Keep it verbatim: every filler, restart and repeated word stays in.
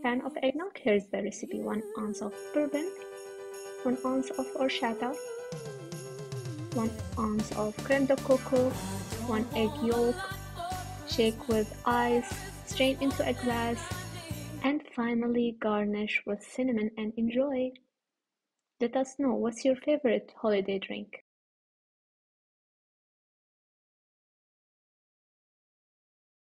Fan of eggnog? Here's the recipe. One ounce of bourbon, one ounce of horchata, one ounce of creme de coco, one egg yolk, shake with ice, strain into a glass, and finally garnish with cinnamon and enjoy. Let us know what's your favorite holiday drink.